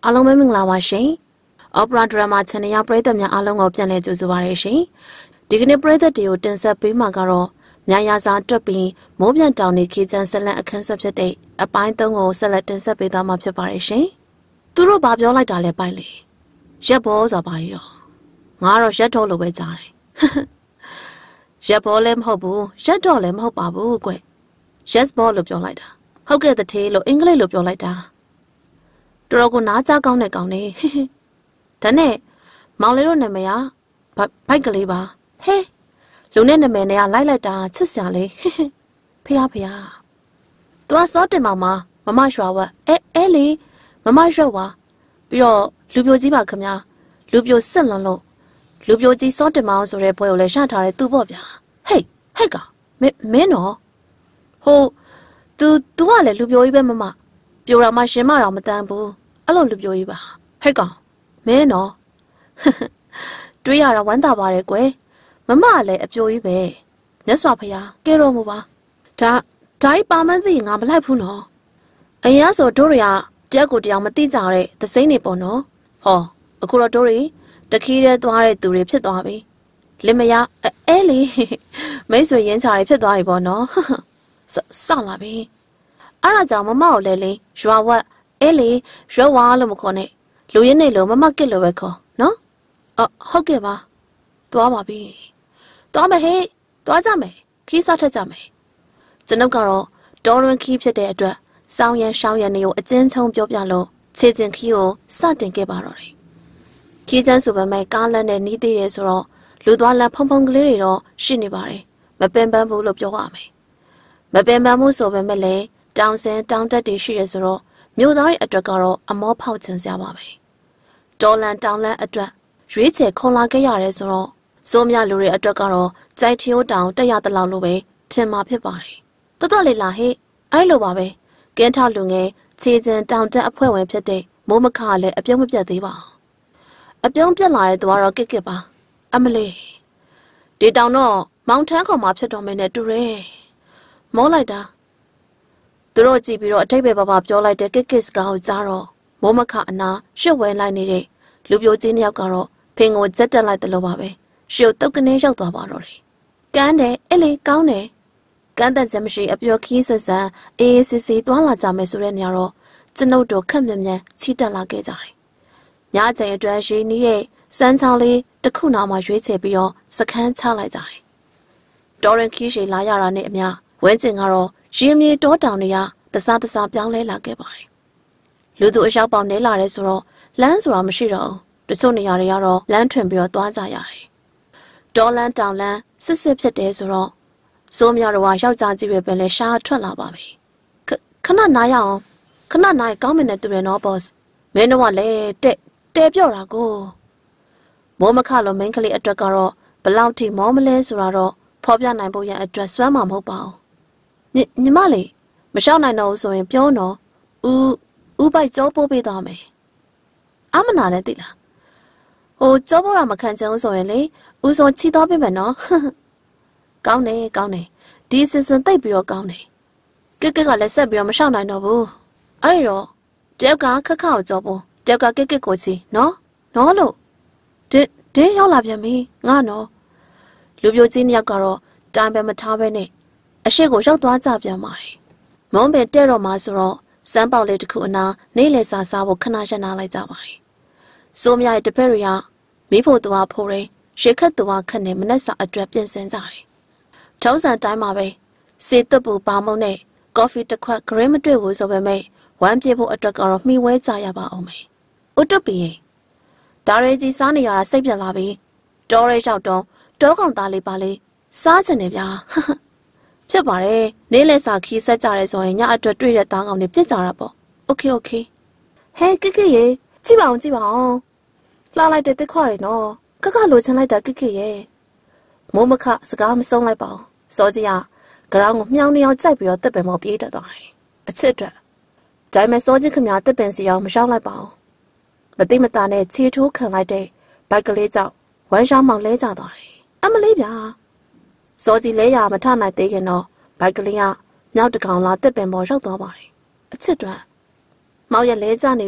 အားလုံးပဲမင်္ဂလာပါရှင်။ Opera Drama Channel ရပရိသတ်များအားလုံးကိုပြန်လည်ကြိုဆိုပါရရှင်။ဒီကနေ့ပရိသတ်တွေကိုတင်ဆက်ပေးမှာကတော့မြန်ရစာတွက်ပြီးမိုးပြန်တောင်နေခေချမ်းဆက်လက်အခန်းဆက်ဖြစ်တဲ့အပိုင်း3ကိုဆက်လက်တင်ဆက်ပေးသွားမှာဖြစ်ပါရရှင်။သူတို့ဘာပြောလိုက်တာလဲပိုက်လေ။ရက်ဘောဆိုပါကြီးတော့ငါကတော့ရက်တော်လို့ပဲကြားတယ်။ရက်ဘောလည်းမဟုတ်ဘူးရက်တော်လည်းမဟုတ်ပါဘူးကွ။ Yes ball လို့ပြောလိုက်တာ။ဟုတ်ကဲ့တထေးလို့အင်္ဂလိပ်လို့ပြောလိုက်တာ။တော်ကိုနားကြားကောင်းတဲ့ကောင်နေ။ဒါနဲ့မောင်လေးတို့နာမည်ကဘိုက်ကလေးပါ။ဟဲလူနဲ့နာမည်နဲ့လိုက်လိုက်တာချစ်စရာလေး။ဖះ။သူကစောတင်မောင်မမရွှာဝတ်အဲလေမမရွှာဝါပြီးတော့လူပြိုကြီးပါခမညာလူပြိုစစ်လွန်လို့လူပြိုကြီးစောတင်မောင်ဆိုတဲ့ဘွဲကိုလည်းရထားတဲ့သူ့ပေါ့ဗျာ။ဟဲ့ကမင်းနော်ဟိုသူကလည်းလူပြိုကြီးပဲမပြိုတာမှရှင်မတော်မတန်းဘူးအဲ့လိုလူပြိုကြီးပါဟဲ့ကောင်မင်းနော်တွေးရတာဝမ်းသာပါတယ်ကွယ်မမလည်းအပြိုကြီးပဲမြတ်စွာဘုရားကဲတော်မူပါဒါပါမန်းသိငါမလိုက်ဘူးနော်အရင်ဆိုတို့တွေကတယောက်ကိုတယောက်မသိကြတဲ့သစိမ့်နေပေါ့နော်ဟောအခုတော့တို့တွေတခီးရဲသွားတဲ့သူတွေဖြစ်သွားပြီလင်မယားအဲလေမိတ်ဆွေရင်းချာတွေဖြစ်သွားပြီပေါ့နော်စလာပြီအဲ့ဒါကြောင့်မမကိုလည်းလေရွာဝက်အဲလေရွာဝါလို့မခေါ်နဲ့လူရင်းနေလို့မမကစ်လို့ပဲခေါ်နော်ဟုတ်ကဲ့ပါသွားပါပြီသွားမယ်ဟဲ့သွားကြမယ်ခီးစားထက်ကြမယ်ကျွန်ုပ်ကတော့တော်ရင်ခီးဖြစ်တဲ့အတွက်စောင်းရန်ရှောင်းရန်တွေကိုအကျဉ်းချုံပြောပြလို့ခြေကျင်ခီးကိုစတင်ခဲ့ပါတော့တယ်ခီးချမ်းဆိုပေမဲ့ကားလမ်းနဲ့နီးသေးတယ်ဆိုတော့လူသွားလမ်းဖုံကလေးတွေတော့ရှိနေပါတယ်မပင်ပန်းဘူးလို့ပြောရမယ်မပင်ပန်းမှုဆိုပေမဲ့လည်းတောင်စင်တောင်တက်တွေရှိရဆိုတော့မြို့သားတွေအတွက်ကတော့အမောဖောက်ချင်စရာပါပဲတော်လန်တောင်လန်အတွက်ရွေးချယ်ခွန်လာခဲ့ရတယ်ဆိုတော့စိုးမြလူတွေအတွက်ကတော့ကြိုက်ထီယိုတောင်တက်ရတဲ့လောက်လိုပဲထင်မှာဖြစ်ပါတယ်တော်လေးလာဟဲ့အဲ့လိုပါပဲကင်းထောက်လူငယ်ခြေကျင်တောင်တက်အဖွဲ့ဝင်ဖြစ်တဲ့မိုးမခါလည်းအပြုံးမပြတ်သေးပါအပြုံးပြတ်လာတဲ့သူကတော့ကစ်ပါအမလေးဒီတောင်တော့မောင်ထန်းခေါ်မှာဖြစ်တော်မင်းနဲ့တူတယ်မောလိုက်တာသူတို့ကြည့်ပြီးတော့အထိတ်ပဲပါပြောလိုက်တဲ့ကစ်စကားကိုကြားတော့မိုးမခအနာရှုပ်ဝဲလိုက်နေတဲ့လူပြိုကြီးနှစ်ယောက်ကတော့ဖင်ကိုကြက်တက်လိုက်တယ်လို့ပါပဲရှုပ်တုတ်ကနေရောက်သွားပါတော့တယ်ကန်းတယ်အဲ့လေကောင်းတယ်ကန်းတဲ့စမရှိအပျော်ခီးဆဆန်အေးစစ်စစ်သွားလာကြမယ်ဆိုတဲ့နေရာတော့ကျွန်ုပ်တို့ခက်မြန်ချီတက်လာခဲ့ကြတယ်ညချိန်အတွက်ရင်းနှီးတဲ့စမ်းချောင်းလေးတစ်ခုနာမှရွေးချယ်ပြီးတော့စခန်းချလိုက်ကြတယ်တော်ရင်ခီးရှည်လာရတာနဲ့အမျှဝဲကျင်ကတော့ရင်မြေတောတောင်တွေကတစားပြောင်းလဲလာခဲ့ပါတယ်လူသူအရောက်ပေါင်းနေလာတဲ့ဆိုတော့လမ်းဆိုတာမရှိတော့ဘူးတချို့နေရာတွေကတော့လမ်းထွင်ပြီးတော့သွားကြရတယ်တောလန်းတောင်လန်းစစ်ဖြစ်တယ်ဆိုတော့စိုးမြတော်ကယောက်ျားကြီးပဲလဲရှားထွက်လာပါပြီခဏနားရအောင်ခဏနားကောင်းမနဲ့တူတယ်နော် boss မင်းတော့လည်းတဲပြော့တာကိုမိုးမခလို့မင်းကလေးအတွက်ကတော့ဘလောက်ထိမောမလဲဆိုတာတော့ဖော်ပြနိုင်ဖို့ရန်အတွက်စွမ်းမှာမဟုတ်ပါဘူးညီမလေးမလျှောက်နိုင်တော့ဘူးဆိုရင်ပြောတော့ဦးပိုက်ကြောပိုးပေးသွားမယ်အမနာနဲ့သိလားဟိုကြောပိုးတာမခံချင်ဘူးဆိုရင်လေဦးစောချီသွားပေးမယ်နော်ကောင်းတယ်ဒီစင်တိတ်ပြီးတော့ကောင်းတယ်ကကလည်းဆက်ပြီးတော့မလျှောက်နိုင်တော့ဘူးအဲ့တော့တယောက်ကခက်ခါကိုကြောပိုးတယောက်ကကကိုချီနော်လို့ဒင်းရောက်လာပြန်ပြီငါနော်လူပြိုကြီးနှစ်ယောက်ကတော့တိုင်ပဲမထားပဲနဲ့အရှိကိုရောက်သွားကြပြန်ပါတယ်မုံပင်တဲ့တော့မှဆိုတော့စမ်းပေါက်လေးတစ်ခုအနာနေလေစာစားဖို့ခဏရနာလိုက်ကြပါတယ်စိုးမြရဲ့တပည့်တွေကမိဖို့သူကဖိုးရင်းရှေခတ်သူကခက်နေမနှက်စာအတွက်ပြင်ဆင်ကြတယ်ထုံးစံတိုင်းမှာပဲစေတုပ်ပူပါမုံနဲ့ကော်ဖီတစ်ခွက်ဂရင်းမတွေ့ဘူးဆိုပေမဲ့ဝမ်းပြေဖို့အတွက်ကတော့မှီဝဲကြရပါအောင်မယ်ဥတုပီရင်ဒါရဲကြီးစားနေရတာစိတ်ပြက်လာပြီတောရဲရောက်တော့တောကောင်သားလေးပါလေးစားချင်တယ်ဗျာဖြစ်ပါတယ်နေလဲစာခီးဆက်ကြရဲဆိုရင်ညအတွက်တွေ့တဲ့သားကောင်တွေပြစ်ကြတာပေါ့โอเคဟဲကရေကြည့်ပါအောင်လှလိုက်တဲ့တစ်ခွတွေနော်ကလိုချင်လိုက်တာကရေမိုးမခစကားမဆုံးလိုက်ပါအောင်စောကြီးကဂရောင်းကိုမြောင်းနေအောင်ကြိုက်ပြီးတော့တစ်ပင်ပေါ်ပြေးတက်သွားတယ်အချစ်အတွက်ဒါပေမဲ့စောကြီးခမတစ်ပင်စီအောင်မရောက်လိုက်ပါအောင်မသိမသာနဲ့ခြေထိုးခံလိုက်တဲ့ဘိုက်ကလေးကြောင့်ဝမ်းရှောင်းမောင်လဲကျသွားတယ်အမလေးဗျာစောကြီးလဲရမထနိုင်သေးခင်တော့ဘိုက်ကလေးကမြောက်တကောင်လာတစ်ပင်ပေါ်ရောက်သွားပါတယ်အချစ်အတွက်မောင်ရဲ့လဲကျနေတော့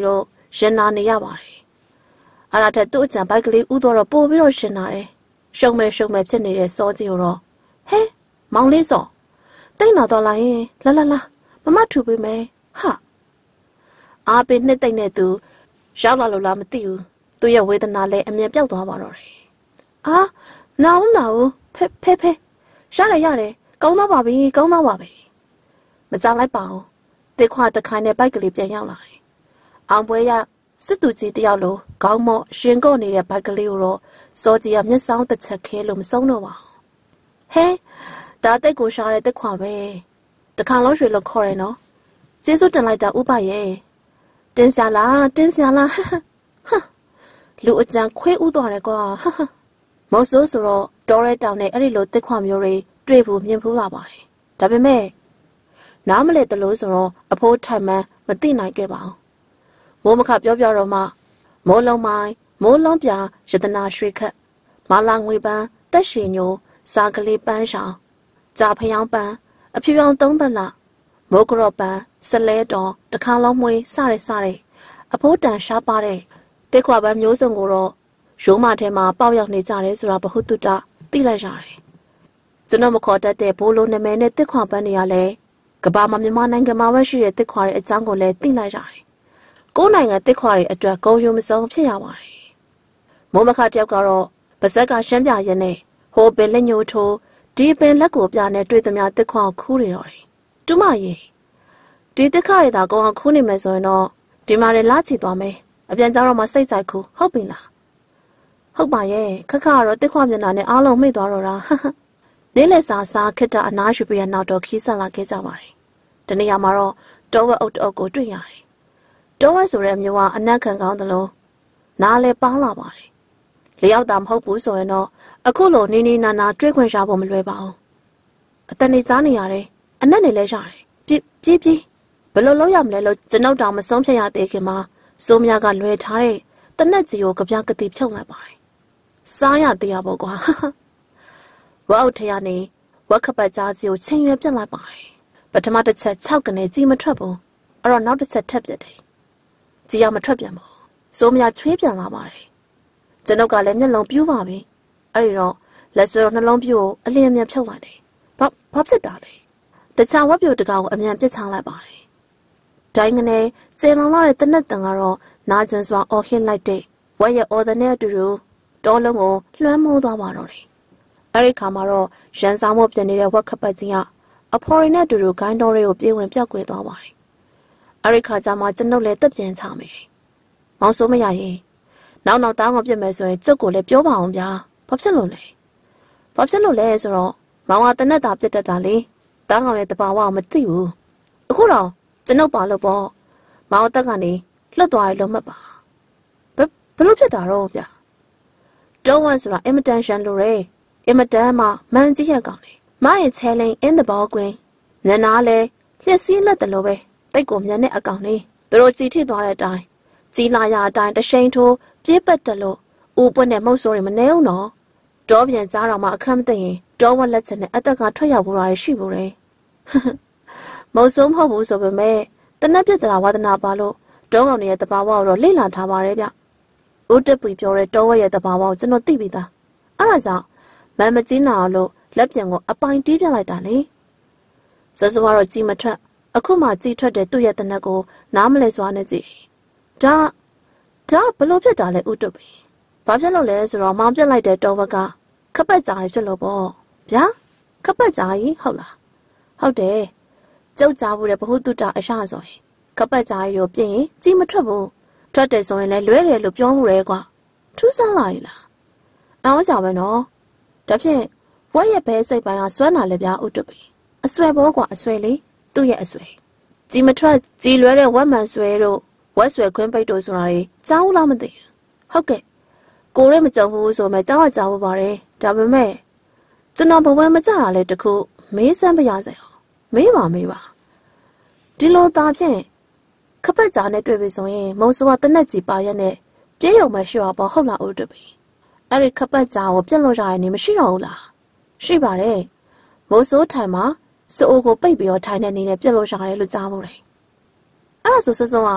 ရှင်နာနေရပါတယ်။အဲ့ဒါတဲ့သူ့အကြံဘိုက်ကလေးဥတော့ပို့ပြီးတော့ရှင်နာတယ်။ရှုံမဲ့ဖြစ်နေတဲ့စောကြီးကိုတော့ဟဲမောင်လေးစောတိတ်နာတော့လာရင်လာမမထူပေးမယ်ဟာအားပေးနှစ်သိမ့်တဲ့သူရောက်လာလို့လားမသိဘူးသူ့ရဲ့ဝေဒနာလည်းအမြင်ပြောက်သွားပါတော့တယ်အာနာဦးဖဲရတယ်ကောင်းတော့ပါပြီမကြောက်လိုက်ပါဘူးတစ်ခွာတစ်ခိုင်းနဲ့ဘိုက်ကလေးပြန်ရောက်လာတယ်အောင်ပွဲရစစ်သူကြီးတယောက်လိုခေါင်းမော့ရှင်ကော့နေတဲ့ဘိုက်ကလေးကိုတော့စောကြီးကမျက်စောင်းတစ်ချက်ခဲလို့မဆုံးတော့ပါဘူးဟဲဒါတိတ်ကိုရှားတဲ့တစ်ခွာပဲတခါလုံးရွှေလို့ခေါ်တယ်နော်ကျေးဇူးတင်လိုက်တာဥပရဲ့တင်းစရာလားဟလူအကြံခွေးဥသွားတယ်ကွာမော်ဆိုးဆိုတော့တောရဲတောင်နဲ့အဲ့ဒီလိုတစ်ခွမျိုးတွေတွေ့ဖို့မြင်ဖူးလာပါတယ်ဒါပေမဲ့နားမလဲတလို့ဆိုတော့အဖိုးထိုင်မှန်းမသိနိုင်ခဲ့ပါဘူးမိုးမခပြောတော့မှမိုးလုံးမိုင်းမိုးလုံးပြရတနာရွှေခက်မာလာငွေပန်းတက်ရှင်ညိုစာကလေးပန်းဆောင်ကြာဖျောင်းပန်းအဖြူရောင်သုံးပတ်လမိုးကရော့ပန်းဆလဲတော်တခါလုံးမွေးစတဲ့အဖိုးတန်ရှားပါတဲ့တစ်ခွာပန်းမျိုးစုံကိုတော့ရိုးမထဲမှာပေါက်ရောက်နေကြတယ်ဆိုတာဘဟုတုတသိလိုက်ရတယ်ကျွန်တော်မခေါ်တတ်တဲ့ဘိုးလိုနာမည်နဲ့တစ်ခွာပန်းတွေကလည်းကဘာမှာမြန်မာနိုင်ငံမှာပဲရှိတဲ့တစ်ခွာရဲ့အကြောင်းကိုလည်းသိလိုက်ရတယ်ကိုယ်နိုင်ငံတစ်ခွာတွေအတွက်ဂုဏ်ယူမဆုံးဖြစ်ရပါတယ်မိုးမခတယောက်ကတော့ပါဇက်ကရှမ်းပြရဲနဲ့ဟိုပင်လက်ညှိုးထိုးဒီပင်လက်ကိုပြနဲ့တွေ့သမျှတစ်ခွာခူးနေတော့တယ်တူမရေဒီတစ်ခါရတာကောင်းခူးနေမယ်ဆိုရင်တော့ဒီမှာလည်းလာချီသွားမယ်အပြန်ကြတော့မှစိတ်ကြိုက်ခူးဟုတ်ပြီလားဟုတ်ပါရဲ့ခက်ကတော့တစ်ခွမျက်နှာနဲ့အားလုံးမိတ်သွားတော့တာနေ့လက်စားခက်တာအနားယူပြီးနောက်တော့ခီးဆက်လာခဲ့ကြပါတယ်ဒီနေရာမှာတော့တောဝက်အုပ်တအုပ်ကိုတွေ့ရတယ်တောဝက်ဆိုတဲ့အမျိုးကအနက်ခံကောင်းသလိုနားလည်းပေါင်းလာပါတယ်လျောက်တာမဟုတ်ဘူးဆိုရင်တော့အခုလိုနီးနာတွေ့ခွင့်ရဖို့မလွယ်ပါဘူးအတန်နေစားနေရတယ်အနက်နေလဲရတယ်ပြေးဘယ်လိုလုပ်ရမလဲလို့ကျွန်ုပ်တောင်မဆုံးဖြတ်ရသေးခင်မှာစိုးမြကလွယ်ထားတဲ့တနက်ကြီးကိုကြပြကတိဖြုတ်လိုက်ပါတယ်စားရသေးရပေါ့ကွာဝအောက်ထရနေဝက်ခပတ်ကြားကြီးကိုချိန်ရွယ်ပြတ်လိုက်ပါတယ်ပထမတစ်ချက်6ကနေကြီးမထွက်ဘူးအဲ့တော့နောက်တစ်ချက်ထပ်ပြတ်တယ်ကြီးရမထွက်ပြန်ဘူးစိုးမြချွေးပြန်လာပါတယ်ကျွန်ုပ်ကလည်းမျက်လုံးပြူးပါပြီအဲ့ဒီတော့လက်ဆွဲတော်နှလုံးပြူးကိုအလျင်မြန်ဖြုတ်လိုက်တယ်ဘာဖြစ်တာလဲတခြားဝက်ပြူတကောင်ကိုအမြန်ပြစ်ချလိုက်ပါတယ်ဒိုင်းကနေကျေလောင်လာတဲ့တနက်တန်ကတော့နာကျင်စွာအော်ဟစ်လိုက်တဲ့ဝက်ရဲ့အော်ဒနဲ့အတူတူတောလုံးကိုလွှမ်းမိုးသွားပါတော့တယ်အဲ့ဒီခါမှာတော့ရန်ဆောင်မှုပြင်နေတဲ့ဝက်ခပတ်ကြီးကအဖော်ရီနဲ့အတူတူဂိုင်းတော်တွေကိုပြေးဝင်ပြောက်ကွယ်သွားပါတယ်အဲ့ဒီခါကျမှကျွန်ုပ်လည်းတက်ပြန်ချမယ်မောင်စိုးမရရင်နောက်တောင်းကိုပြစ်မယ်ဆိုရင်ကျုပ်ကိုလည်းပြောပါအောင်ဗျာဘာဖြစ်လို့လဲဆိုတော့မောင်ကတနက်တာပြစ်တတ်တာလေတောင်းကောင်ရဲ့တဘာဝကိုမသိဘူးအခုတော့ကျွန်ုပ်ပါလို့ပေါ့မောင်အသက်ကနေလွတ်သွားရလို့မှတ်ပါဘလို့ဖြစ်တာတော့ဗျတော့ဝန်ဆိုတာအင်မတန်ရှန်လို့ရဲအင်မတန်မှမန်ကြီးရကောင်လေမရဲ့ချဲလင်းအင်းတဘောကွင်းညနာလဲလျှက်စီးလက်တယ်လို့ပဲတိတ်ကိုမြန်တဲ့အကောင်လေးသူတို့ကြည်ထိသွားတဲ့အတိုင်းကြီးလာရအတိုင်းတရှိန်ထိုးပြေးပတ်တယ်လို့ဦးပွက်နဲ့မုတ်ဆိုးတွေမနေအောင်တော့တောပြန်ကြားတော့မှအခမ်းမသိရင်တောဝက်လက်ချက်နဲ့အတက်ကထွက်ရောက်လာရရှိဘူးလေမုတ်ဆိုးမဟုတ်ဘူးဆိုပေမဲ့တနက်ပြစ်တရာဝါဒနာပါလို့တောကောင်ရဲ့တဘာဝကိုတော့လေ့လာထားပါတယ်ဗျဦးတက်ပူပြောတဲ့တောဝက်ရဲ့တဘာဝကိုကျွန်တော်သိပြီသားအဲ့ဒါကြောင့်မန်မကြီးနာအောင်လို့လက်ပြန်ကိုအပိုင်တီးပြလိုက်တာလေစစဝါတော့ကြည်မထွက်အခုမှကြည်ထွက်တဲ့သူ့ရဲ့တနက်ကိုနားမလဲစွာနဲ့ကြည်ဒါဘလို့ဖြစ်တာလဲဦးတက်ပူဘာဖြစ်လို့လဲဆိုတော့မောင်ပြက်လိုက်တဲ့တောဝက်ကခပတ်ကြာဖြစ်လို့ပေါ့ဗျာခပတ်ကြာကြီးဟုတ်လားဟုတ်တယ်ကျုပ်ကြားဘူးတဲ့ဘဟုတုတအရှဆိုရင်ခပတ်ကြာကြီးကိုပြင်းရင်ကြည်မထွက်ဘူးထွက်တယ်ဆိုရင်လည်းလွဲတယ်လို့ပြောမှုရဲကွာထူးဆန်းလာရလားအောင်းစားပဲနော်ဒါဖြင့်ဝက်ရဲ့ဘဲစိတ်ပိုင်းကစွမ်းလာလေဗျာဥတုပီအဆွဲဘောကွာအဆွဲလေသူ့ရဲ့အဆွဲကြည်မထွက်ကြည်လွဲတဲ့ဝက်မှန်ဆွဲတို့ဝက်ဆွဲခွင်းပိတ်တို့ဆိုတာတွေကြားဘူးလားမသိဘူးဟုတ်ကဲ့ကိုရဲမကြုံဘူးဆိုမှကြားဘူးပါတယ်ဒါပေမဲ့ကျွန်တော်ဘဝမကြတာလေတခုမေးစမ်းပြရစေမေးပါဒီလိုသားဖြင့်ခပတ်ကြားနဲ့တွေ့ပြီဆိုရင်မုံစွာတနက်ကြီးပါရက်နဲ့ပြေးရုံပဲရှိတော့ပေါ့ဟုတ်လားဦးတူပီအဲ့ဒီခပတ်ကြားကိုပြက်လို့ရရင်မရှိတော့ဘူးလားရှိပါတယ်မိုးစိုးထိုင်မှာစိုးကိုပိတ်ပြီးတော့ထိုင်တဲ့နေနဲ့ပြက်လို့ရတယ်လို့ကြားဖို့တယ်အဲ့ဒါဆိုစစုံက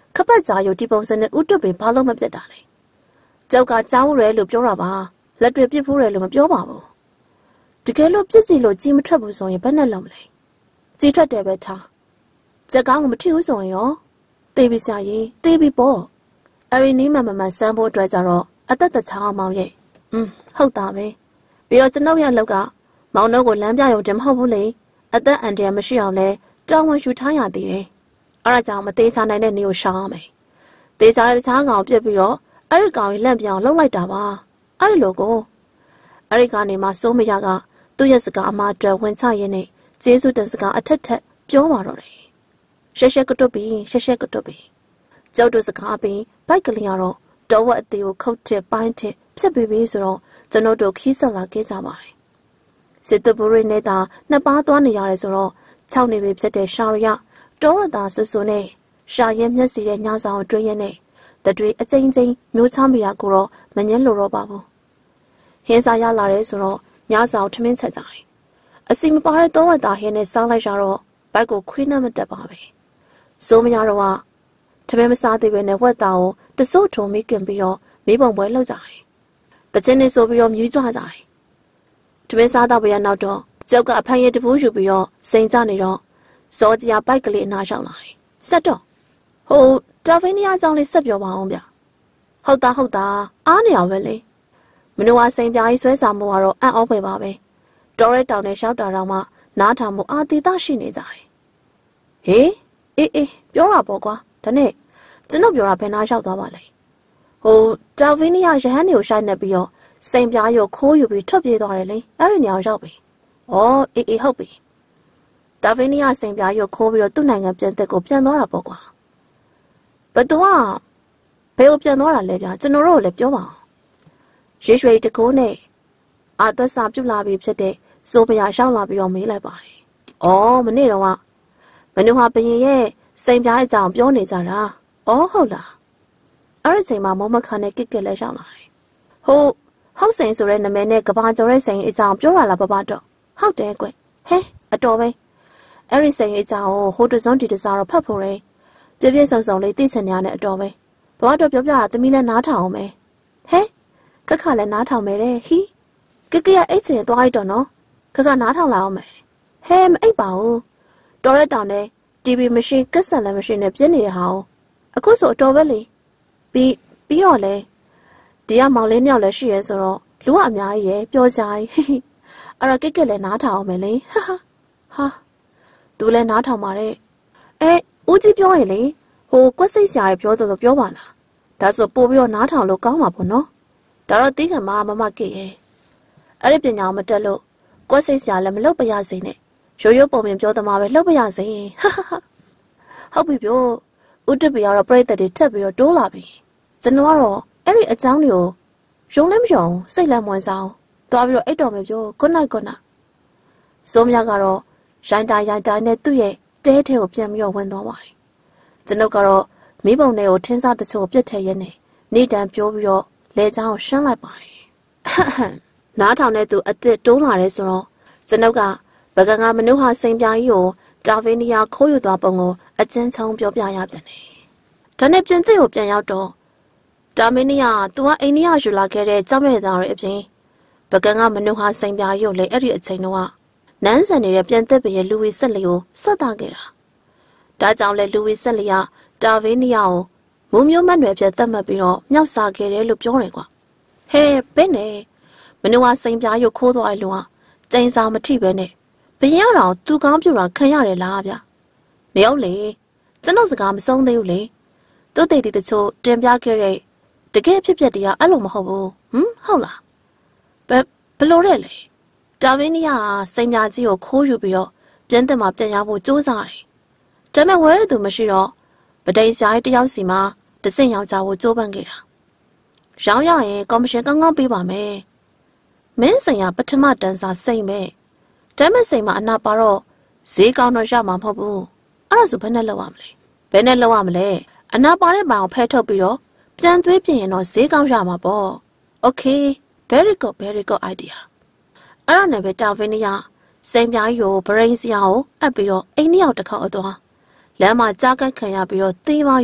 ခပတ်ကြားရုပ်ဒီပုံစံနဲ့ဥတွတ်ပင်ဘာလို့မပြတ်တာလဲကျောက်ကကြားဦးရဲလို့ပြောတာပါလက်တွေပြစ်ဖို့ရဲလို့မပြောပါဘူးတကယ်လို့ပြစ်စီလို့ကြီးမထွက်ဘူးဆိုရင်ဘယ်နဲ့လုံးမလဲကြီးထွက်တယ်ပဲထားစက်ကောင်းကိုမထီဘူးဆိုရင်ရောတေးပြီးဆရာကြီးတေးပြီးပေါ့အရီနီးမှန်စမ်းဖို့အတွက်ကြတော့အသက်တချောင်းမောင်ရဲ့ဟုတ်တာပဲပြီးတော့ကျွန်ုပ်ရဲ့အလုပ်ကမောင်တို့ကိုလမ်းပြရုံတည်းမဟုတ်ဘူးလေအသက်အန္တရာယ်မရှိအောင်လဲတောင်းဝန်ယူထားရသေးတယ်အဲ့ဒါကြောင့်မသေးချနိုင်တဲ့နေကိုရှောင်းရမယ်သေချာတဲ့တခြားကောင်ပြစ်ပြီးတော့အဲ့ဒီကောင်ကြီးလန့်ပြောင်လှုပ်လိုက်တာပါအဲ့ဒီလိုကိုအဲ့ဒီကနေမှစိုးမရကသူ့ရဲ့စကားအမအတွက်ဝင်ချရင်းနဲ့ကျေးဇူးတင်စကားအထက်ထက်ပြောပါတော့တယ်ရှက်ကတွတ်ပြီးကျောက်တို့စကားပြီးဘိုက်ကလေးကတော့တော်ဝက်အသေးကိုခုတ်ထစ်ပိုင်းထစ်ဖြတ်ပြီးဆိုတော့ကျွန်တော်တို့ခီးဆက်လာခဲ့ကြပါတယ်စစ်တဘူရီနေတာနှစ်ပါးသွားနေရတယ်ဆိုတော့6နေပြီဖြစ်တဲ့ရှာရီယာတော်ဝက်သားဆူဆူနဲ့ရှာရဲမျက်စီရဲ့ညဆောင်အတွင်းရနဲ့တတွေအကျဉ်းမျိုးချမရကိုတော့မငင်းလို့တော့ပါဘူးဟင်းစားရလာတယ်ဆိုတော့ညဆောင်ထမင်းချက်ကြတယ်အစီမပါတဲ့တော်ဝက်သားဟင်းနဲ့စားလိုက်ကြတော့ဘိုက်ကိုခွေးနှမတက်ပါပဲစိုးမရတော့ကထမင်းမစားသေးပဲနဲ့ဝက်သားကိုတစို့ထုံမိခင်ပြီးတော့မိဘုံပွဲလောက်ကြတယ်တချင်းနေဆိုပြီးတော့မြည်ကြွကြတယ်ထမင်းစားတော့ပြရနောက်တော့ကျောက်ကအဖန်ရည်တပူးယူပြီးတော့စိန်ကြနေတော့စောကြီးဘိုက်ကလေးအနာရောက်လာတယ်ဆက်တော့ဟိုတာဗီနီယာကြောင့်လေးဆက်ပြောပါအောင်ဗျဟုတ်တာအားနေအောင်ပဲလေမနွားစိန်ပြားကြီးဆွဲစာမှုကတော့အံ့ဩဖွယ်ပါပဲတော်ရဲတောင်နဲ့ရှောက်တာတော့မှနားထောင်မှုအာတိတရှိနေကြတယ်ဟေးအေးပြောတာပေါ့ကွာဒါနဲ့ကျွန်တော်ပြောတာဘယ်နာရောက်သွားပါလဲဟိုတာဗီနီယာရဟန်းတွေကိုရှိုက်နေပြီးတော့စိန်ပြားရုပ်ခိုးယူပြီးထွက်ပြေးသွားတယ်လေအဲ့ဒီညောင်ရောက်ပြီဩအေးဟုတ်ပြီတာဗီနီယာစိန်ပြားရုပ်ခိုးပြီးတော့သူ့နိုင်ငံပြန်သက်ကိုပြန်သွားတာပေါ့ကွာဘယ်တော့ဘယ်ကိုပြန်သွားတာလဲဗျာကျွန်တော်တို့လည်းပြောပါအောင်ရွှေရွှေတကိုးနဲ့အာသက်စာပြုတ်လာပြီးဖြစ်တဲ့စိုးပရရောက်လာပြီးတော့မေးလိုက်ပါတယ်။အော်မနေ့တော့မနုဟာဘရင်ရဲ့စိန်ပြားအကြောင်းပြောနေကြတာ။အော်ဟုတ်လား။အဲ့ဒီချိန်မှာမုံမခါနဲ့ကစ်လည်းရောက်လာတယ်။ဟုတ်စိန်ဆိုတဲ့နာမည်နဲ့ကဘာကျော်တဲ့စိန်အကြောင်းပြောရလားပပတော့။ဟုတ်တယ်ကွ။ဟဲအတော်ပဲ။အဲ့ဒီစိန်အကြောင်းကိုဟိုတစုံဒီတစားတော့ဖတ်ဖို့ရယ်။ပြည့်စုံလေးသိချင်ရတဲ့အတော်ပဲ။ဘဝတော့ပြောပြတာသမီးလည်းနားထောင်အောင်ပဲ။ဟဲကခလည်းနားထောင်မယ်တဲ့ဟီကကရအိတ်ချင်သွားလိုက်တော့နော်ကနားထောင်လာအောင်မယ်ဟဲမအိတ်ပါဘူးတော်ရက်တောင်နဲ့ TV မရှိကက်ဆက်လည်းမရှိနဲ့ပြင်းနေတဲ့ဟာကိုအခုဆိုအတော်ပဲလေပြီးတော့လေဒီကမောင်လေးနှစ်ယောက်လည်းရှိရဲဆိုတော့လူကအများကြီးရယ်ပြောကြရင်အဲ့တော့ကလည်းနားထောင်အောင်မယ်လေဟာသူလည်းနားထောင်ပါတဲ့ဦးကြီးပြောရင်လေဟိုကွက်စိတ်ဆရာကြီးပြောသလိုပြောပါလားဒါဆိုပို့ပြီးတော့နားထောင်လို့ကောင်းပါပေါ့နော်ဒါတော့တီးခံမမကစ်ရဲ့အဲ့ဒီပညာမတက်လို့ကွက်စိတ်ဆရာလည်းမလုပ်ပါရစေနဲ့ရိုးပုံမြင်ပြောသမားပဲလှုပ်ပါရစေဟုတ်ပြီပြောဥတ္တပီကတော့ပြိတ္တတွေထက်ပြီးတော့တိုးလာပြီကျွန်တော်ကတော့အဲ့ဒီအကြောင်းတွေကိုယုံလည်းမယုံစိတ်လည်းမဝင်စားသွားပြီးတော့အိတ်တော်မယ်ပြောခုနစိုးမြကတော့ရိုင်းတိုင်းနဲ့သူ့ရဲ့တဲထဲကိုပြန်ပြီးတော့ဝင်သွားပါတယ်ကျွန်ုပ်ကတော့မိဘုံတွေကိုထင်းစားတချို့ပြစ်ထည့်ရင်းနဲ့နေတန်ပြောပြီးတော့လေချောင်းကိုရှင်းလိုက်ပါတယ်နားထောင်တဲ့သူအစ်စ်တိုးလာတယ်ဆိုတော့ကျွန်ုပ်ကဘဂန်ကမနုဟာစိန်ပြားကြီးကိုတာဗီနီယာခိုးယူသွားပုံကိုအကျဉ်းချုံပြောပြရပြန်တယ်ဒါနဲ့ပြင်သစ်ကိုပြန်ရောက်တော့တာဗီနီယာသူကအိန္ဒိယယူလာခဲ့တဲ့ကြောက်မဲ့သားတွေအပြင်ဘဂန်ကမနုဟာစိန်ပြားကြီးကိုလည်းအဲ့ဒီအချိန်တုန်းကနန်းဆန်နေတဲ့ပြင်သစ်ပြည်လူဝီဆက်လီကိုဆက်တာခဲ့တာဒါကြောင့်လေလူဝီဆက်လီကတာဗီနီယာကိုမုံမျိုးမတ်နယ်ပြတ်သတ်မှတ်ပြီးတော့မြောက်စားခဲ့တယ်လို့ပြောတယ်ကွာဟဲဘယ်နဲ့မနုဟာစိန်ပြားရုပ်ခိုးသွားတဲ့လူကကျင်းစာမထိပဲနဲ့ဘရင်ရတော့သူကောင်းပြူတာခံရတယ်လားဗျနေအောင်လေကျွန်တော်စကားမဆုံးသေးဘူးလေသူ့တိတ်တီတချို့တင်ပြခဲ့တဲ့တကယ်ဖြစ်တရားအဲ့လိုမဟုတ်ဘူးဟုတ်လားဘလို့ရဲလေတာဗီနီယာစိန်ပြားကြီးကိုခိုးယူပြီးတော့ပြန်တက်မှာပြန်ရဖို့စူးစမ်းတယ်ဒါပေမဲ့ဝဲရသူမရှိတော့ပဒိန်ဆိုင်တယောက်စီမှာတဆင့်ယောက်ျားကိုကြိုးပမ်းခဲ့တာရောင်းရရင်ကော်မရှင်ကောင်းကောင်းပေးပါမယ်မင်းဆိုင်ရာပထမတန်းစာစိတ်မဲ့ဒါမဲ့စိတ်မှာအနာပါတော့ဈေးကောင်းတော့ရမှာမဟုတ်ဘူးအဲ့ဒါဆိုဘယ်နဲ့လောက်ရမလဲအနာပါတဲ့ဘောင်ကိုဖဲထုတ်ပြီးတော့ပြန်သွေးပြင်ရင်တော့ဈေးကောင်းရမှာပေါ့ Okay very good idea အဲ့ဒါနဲ့ပဲတာဗီနီယာစိန်ပြားကြီးကိုဗရိန်စရာကိုအပ်ပြီးတော့အိမ်နှစ်ယောက်တစ်ခေါက်အသွားလမ်းမှာကြားကတ်ခံရပြီးတော့သေပါရော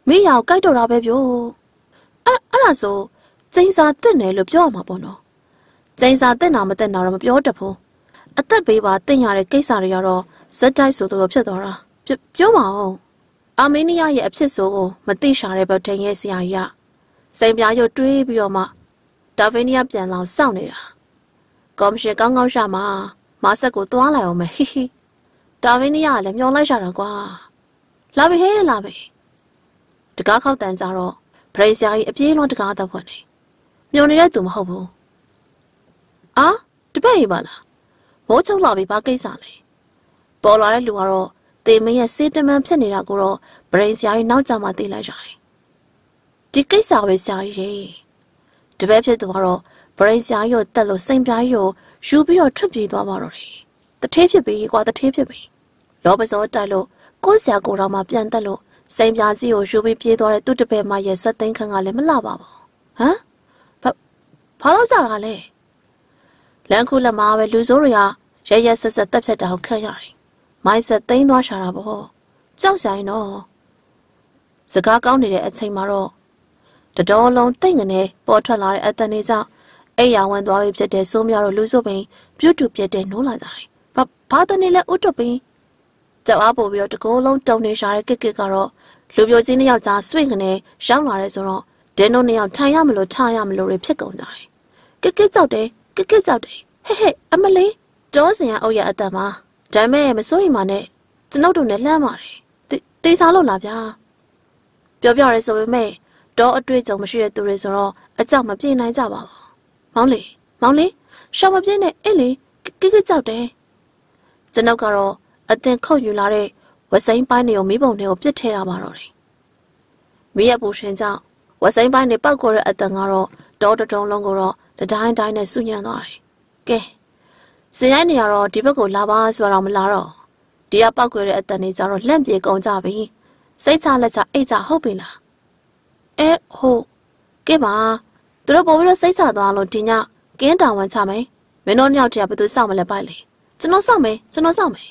Me ya kai to ra be pyo. Ara so chin sa tit ne lo pyo ma po no. Chin sa tit na ma tit na ro ma pyo tat pho. A tat be ba tin ya de kaisa de ya ro zat dai so to phit twa ra. Pyo ma ho. အာမေးနီးယားရဲ့အဖြစ်ဆိုကိုမသိရှာတဲ့ဘက်ထိန်ရဲ့ဆရာကြီးကစိန်ပြားရုပ်တွေးပြီးတော့မှဒါဗီနီးယားပြန်လောင်စောင့်နေတာကော်မရှင်ကောင်းကောင်းရှာမှာမဆက်ကိုသွားလိုက်အောင်မယ်ဟိဟိဒါဗီနီးယားကလည်းမျောလိုက်ရှာတာကွာလာပြီဟဲ့လာပြီတကားခောက်တန်ကြတော့ဗရိတ်ဆရာကြီးအပြေးလွန်တကားတော့ဖွင့်နေမျောနေတဲ့သူမဟုတ်ဘူးအာတပည့်ကြီးပါလားမိုးချုပ်လာပြီဘာကိစ္စလဲပေါ်လာတဲ့လူကတော့တေမင်းရဲ့စေတမန်ဖြစ်နေတာကိုတော့ဗရိန်ဆရာကြီးနောက်ကျမှသိလိုက်ရတယ်။ဒီကိစ္စပဲဆရာကြီး။တပည့်ဖြစ်သူကတော့ဗရိန်ဆရာကြီးကိုတက်လို့စိန်ပြားကြီးကိုယူပြီးတော့ထွက်ပြေးသွားပါတော့တယ်။တထေးဖြစ်ပြီကွာတထေးဖြစ်ပြီ။လောပစောတိုက်လို့ကိုယ်ဆရာကိုတော်မှပြန်တက်လို့စိန်ပြားကြီးကိုယူပြီးပြေးသွားတဲ့သူ့တပည့်မရဲ့စက်သိန်းခန့်ကလည်းမလှပါဘူး။ဟမ်ဘာလို့ကြတာလဲ။လန်ခုလက်မှာပဲလူစိုးတွေကရရဆက်ဆက်တက်ဖြတ်တာကိုခန့်ရတယ်။မိုင်းဆက်သိမ်းသွားရှာတာပေါ့ကြောက်ဆိုင်တော့စကားကောင်းနေတဲ့အချိန်မှာတော့တတော်လုံးတိတ်ငနေပေါ်ထွက်လာတဲ့အတန်လေးကြောင့်အိယာဝင်သွားပြီဖြစ်တဲ့ဆိုးမြတော့လူစုပင်ပြုတ်တူပြက်တဲ့နိုးလာကြတယ်ဘာတနေလဲဥတုပင်ကြောက်အားပို့ပြီးတော့တကိုးလုံးတုံနေရှာတဲ့ကစ်ကတော့လူပြိုချင်းနှစ်ယောက်ကြားဆွင့်ကနေရောက်လာတဲ့ဆိုတော့ဒင်းတို့နှစ်ယောက်ထိုင်ရမလို့ထားရမလို့တွေဖြစ်ကုန်ကြတယ်ကစ်ကြောက်တယ်ကစ်ကြောက်တယ်ဟဲ့အမလေးတောစင်ရအုပ်ရအတန်မှာဒါမဲ့မစိုးရင်မနဲ့ကျွန်ုပ်တို့နဲ့လှမ်းပါတယ်တေးစားလို့လားဗျာပြောပြရဲဆိုပေမဲ့တော့အတွေ့အကြုံမရှိတဲ့သူတွေဆိုတော့အကြောက်မပြေနိုင်ကြပါဘူးမောင်လေးရှောင်မပြေနဲ့အဲ့လေကိကြောက်တယ်ကျွန်ုပ်ကတော့အသင်ခုတ်ယူလာတဲ့ဝစိမ်းပိုင်းတွေကိုမိဘုံတွေကိုပြစ်ထဲရပါတော့တယ်မိရပူရှင်ကြောင့်ဝစိမ်းပိုင်းတွေပောက်ကိုတဲ့အတန်ကတော့တောတုံးလုံးကိုတော့တတိုင်းတိုင်းနဲ့ဆူညံသွားတယ်ကဲစင်ရိုင်းနေရတော့ဒီဘက်ကိုလာပါဆိုတော့မလာတော့ဒီကပောက်ခွဲတဲ့အတန်လေးကြတော့လက်ပြေကုန်ကြပြီစိတ်ချလက်ချအိတ်ချဟုတ်ပြီလားဟုတ်ကဲပါသူတို့ပို့ပြီးတော့စိတ်ချသွားလို့ဒီညကင်းတောင်ဝန်ချမယ်မင်းတို့ညောက်တည်းကဘယ်သူစောင့်မလဲပိုက်လေကျွန်တော်စောင့်မယ်ကျွန်တော်စောင့်မယ်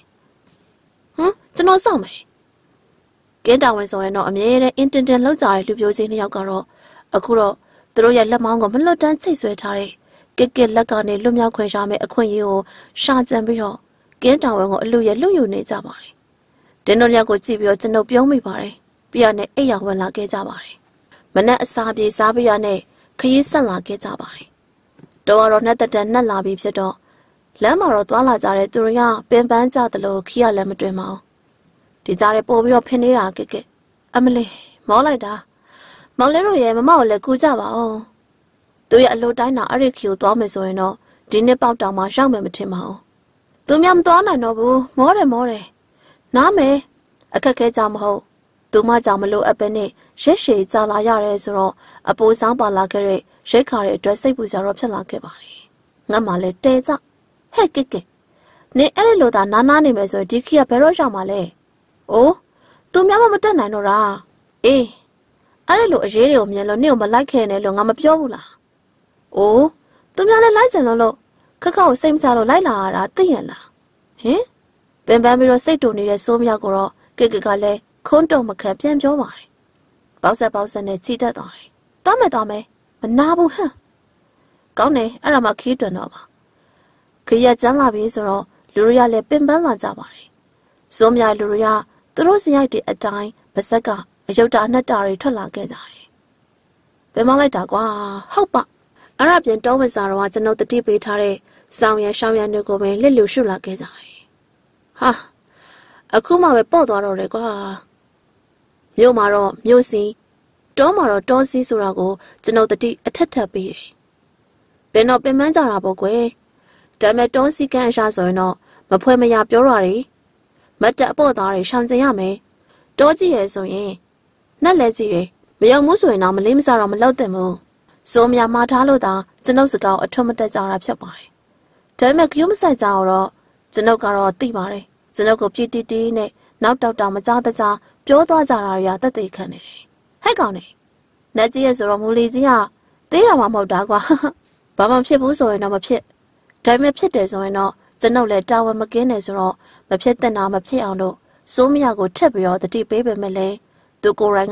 ကင်းတောင်ဝန်ဆိုရင်တော့အမြဲတမ်းအင်တင်လောက်ကြတဲ့လူပြိုချင်းတစ်ယောက်ကတော့အခုတော့သူတို့ရဲ့လက်မောင်းကိုမလွတ်တမ်းချိတ်ဆွဲထားတဲ့ကစ်လက်ကနေလွတ်မြောက်ခွင့်ရမယ်အခွင့်အရေးကိုရှာကြံပြီးတော့ကင်းတောင်ဝဲကိုအလူရဲ့လွတ်ယူနေကြပါတယ်။ဒင်းတို့ရက်ကိုကြည့်ပြီးတော့ကျွန်ုပ်ပြုံးမိပါတယ်။ပြရနဲ့အိယာဝင်လာခဲ့ကြပါတယ်။မနဲ့အစာပြေစားပြရနဲ့ခရီးဆက်လာခဲ့ကြပါတယ်။တော်တော့နဲ့တက်နဲ့လာပြီးဖြစ်တော့လမ်းမှာတော့သွားလာကြတဲ့သူတွေကပင်ပန်းကြသလိုခီးရလည်းမတွင်ပါဘူး။ဒီကြားထဲပို့ပြီးတော့ဖင်းနေတာကစ်အမလေးမောလိုက်တာမောင်လေးတို့ရဲ့မမကိုလည်းကူကြပါဦး။သူရဲ့အလိုတိုင်းနာအဲ့ဒီခီကိုသွားမယ်ဆိုရင်တော့ဒီနှစ်ပေါက်တောင်မှရောက်မယ်မထင်ပါဘူး။သူများမသွားနိုင်တော့ဘူးမောတယ်နားမယ်အခက်ခဲကြမဟုတ်သူမကြောင့်မလို့အပဲနဲ့ရက်ရှည်ကြာလာရတယ်ဆိုတော့အပိုးဆောင်ပါလာခဲ့တဲ့ရိတ်ခါတဲ့အတွက်စိတ်ပူစရာတော့ဖြစ်လာခဲ့ပါတယ်ငတ်မှလည်းတဲကြဟဲ့ကစ်နေအဲ့ဒီလိုသာနားနေမယ်ဆိုရင်ဒီခီကဘယ်တော့ရောက်မှာလဲအိုးသူများမတက်နိုင်တော့တာအေးအဲ့ဒီလိုအရေးတွေကိုမြင်လို့နေကိုမလိုက်ခဲ့နဲ့လို့ငါမပြောဘူးလားအိုးသူများလည်းလိုက်ချင်လို့ခက်ခက်ကိုစိတ်မချလို့လိုက်လာရတာသိရလားဟင်ပင်ပန်းပြီးတော့စိတ်တူနေတဲ့စိုးမြောက်ကိုတော့ကစ်ကလည်းခုံးတုံမခံပြန်ပြောပါတယ်ပေါက်ဆက်နဲ့ချီတက်သွားတယ်တောင်းမယ်မနာဘူးဟမ်ကောင်းတယ်အဲ့ဒါမှခီးတွင်တော့ပါခရီးရကျန်းလာပြီဆိုတော့လူတွေကလည်းပင်ပန်းလာကြပါတယ်စိုးမြောက်လူတွေကသူတို့စရိုက်တဲ့အတိုင်းဗစက်ကအယုတ်တာအနက်တာတွေထွက်လာခဲ့ကြတယ်ပင်မလိုက်တာကွာဟုတ်ပါအဲ့ဒါပြင်တောင်းဝစားတော့ကျွန်ုပ်တတိပေးထားတဲ့စောင်းရန်ရှောင်းရန်တွေကိုပဲလက်လူရှုလာခဲ့ကြတယ်ဟာအခုမှပဲပေါ့သွားတော့တယ်ကွာမြို့မှာတော့မြို့စီတောမှာတော့တောစီဆိုတာကိုကျွန်ုပ်တတိအထက်ထပ်ပေးတယ်ဘယ်တော့ပင်ပန်းကြတာပေါ့ကွယ်ဒါမဲ့တောစီကန်အရာဆိုရင်တော့မဖွဲမရပြောတာတွေမတ်တက်အပေါ့သားတွေရှောင်ကျင်ရမယ်တောကြည့်ရဲဆိုရင်နှက်လဲကြည့်တယ်မယုံမှုဆိုရင်တော့မလေးမစားတော့မလောက်တဲ့မို့စိုးမြမှားထားလို့သာကျွန်ုပ်စကားအထွတ်မတက်ကြတာဖြစ်ပါတယ်ဒါပေမဲ့ကြုံမဆိုင်ကြတော့ကျွန်ုပ်ကတော့သိပါတယ်ကျွန်ုပ်ကိုပြတီတီနဲ့နောက်တောက်တောင်မကြားတကြားပြောသွားကြတာတွေကတက်သေးခံနေတယ်ဟဲ့ကောင်နေလက်ကြီးရဲ့ဆိုတော့မူလီကြီးကသေးတာမှမဟုတ်တာကွာဘာမှဖြစ်ဘူးဆိုရင်တော့မဖြစ်ဒါပေမဲ့ဖြစ်တယ်ဆိုရင်တော့ကျွန်ုပ်လည်းတာဝန်မကင်းတယ်ဆိုတော့မဖြစ်တဲ့နာမဖြစ်အောင်လို့စိုးမရကိုထက်ပြီးတော့တတိပေးပေမဲ့လည်းသူကိုယ်တိုင်က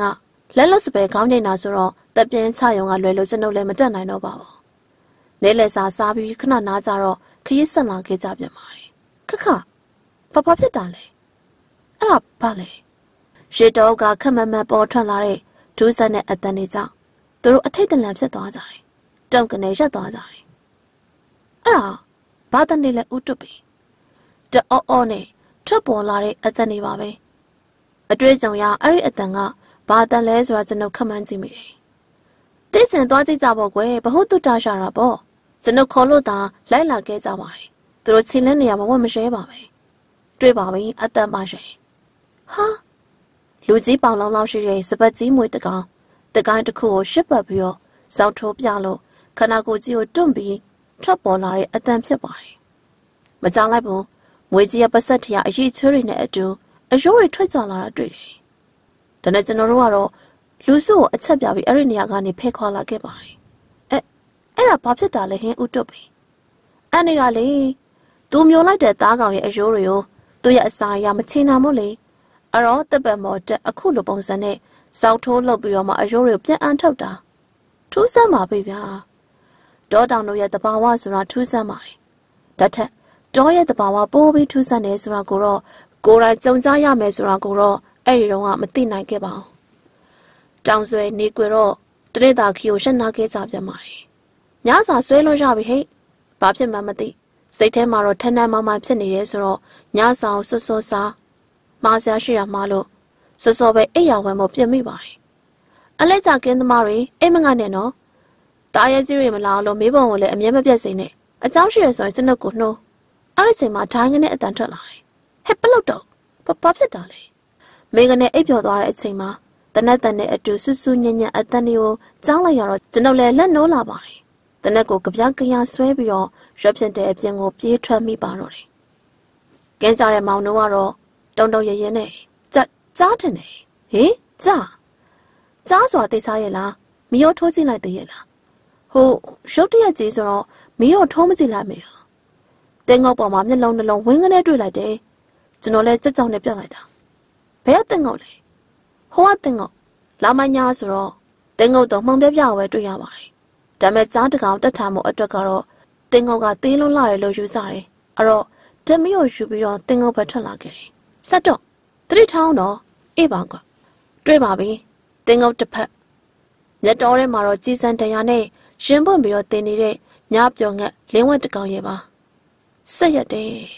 Lelos be counting Nasoro, the Bien Sayong Lelo Lematan I know about. Nelesa Sabi Kana Nazaro, Kisan kids up your mind. Kaka, Papa Dale. Arab Pale. She doga come a map or tranlare, 2 Sunday at the Niza. Through a taken lamps at Dozai. Duncanesha Dozai. Ah, Badanile Utupi. The One, Trouble Larry at the Nivabe. A Drazon Ari at the Badan les was no commands me. This and what is our way, but who to dash our ball? The no coloda, Lila gets away. Through Silenia, a woman shave away. Dribawi at the marche. Huh? Lucy Paulo Laushe, Sabatim with the guy to cool ship up your South Pialo, Kanagozio Dumbi, Trouble Larry at them by. Mazalabo, Wizia Bassatia, a ye turning at do, a jury treads on our tree. The next in Aurora, Luso at Sababi Eriniagani Pecola Gebai. Era pops it darling Utopi. Annie Ali, do you like that Daga a jurio, do ya assign Yamatina Mole? Are all the Bemo de Aculobonsane, Sauto Lobioma a jurio and Tota. 2 summer, baby. Do down no yet the Bawas around 2 summer. That Joy at the Bawa Bobby 2 Sundays around Goro, Gora Zonzaya Mesuragoro. I don't want Matina Geba. Downsway, Niguero, Treda Kyoshan Nuggets of the mind. Yasa Swallow Jabi hate, Babs and Mamadi, Satan Maro Tena Mama Pennies or Yasa Sosa, Masia Shia Malo, Sosobe Aya when up me by. And let's again the Mari, Emanganeno. Diaziri Malalo, Mibon, and Yama Biasine. A town she is no good no. I say my tongue in it than to lie. Hepeloto, but pops it darling. Megan Epiodar at Sema, the Nathan at Susunya at Danio, Zalayaro, Zenole no labai. The Neko Kabianka Swabio, Shops and Epiango Pietra mi barori. Genzare Maunuaro, don't know yene. Zatane, eh? Za. Zaz what they say la, Mio tosi like the yella. Who, Shoti at Zizoro, Mio Tomati la me. Then up on Mamma alone wing and edu like day. Zenole sits on the pillar. Pay a thing only. Hoa thing up. Lamanya soro. Dingo the Mumba where to Yawai. Damet Zantago the Tamo at Dragaro. Dingo got Tilo Lari lo Jusari. Aro, Demio should be on Dingo Patolagari. Sato. 3 town or Evanka. Drebabi. Dingo the pet. Netore Maro Jisan Dayane. Shimbo Bio Tinire. Nyap young at Lewa to Goyeva. Say a day.